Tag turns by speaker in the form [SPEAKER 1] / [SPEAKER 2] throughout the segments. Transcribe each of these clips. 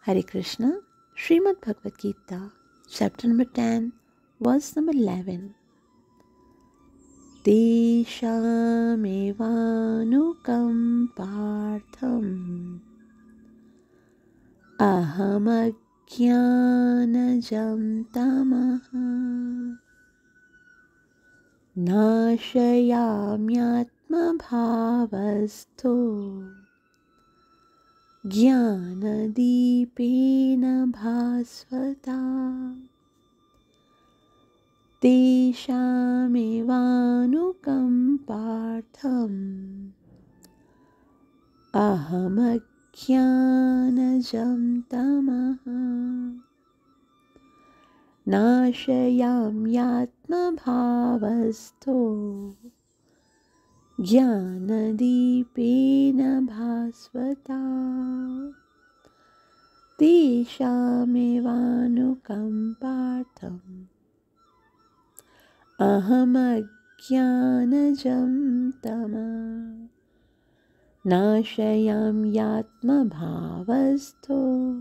[SPEAKER 1] Hare Krishna, Srimad Bhagavad Gita, chapter number 10, verse number 11. Teshamevānukam pārtham ahamajñānajam tamaha nāśayāmyātmabhāvastho jnānadīpena bhāsvata teshamevānukam pārtham ahamajñānajam tamaha nāśayāmyātmabhāvastho jnānadīpena bhāsvata teshamevānukam pārtham ahamajñānajam tamaha nāśayāmyātmabhāvastho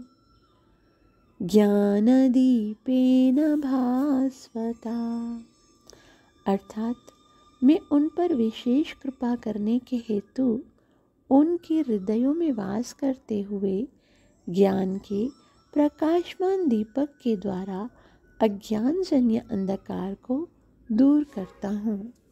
[SPEAKER 1] ज्ञानदीपेन भास्वता। अर्थात मैं उन पर विशेष कृपा करने के हेतु उनके हृदयों में वास करते हुए ज्ञान के प्रकाशमान दीपक के द्वारा अज्ञानजन्य अंधकार को दूर करता हूँ।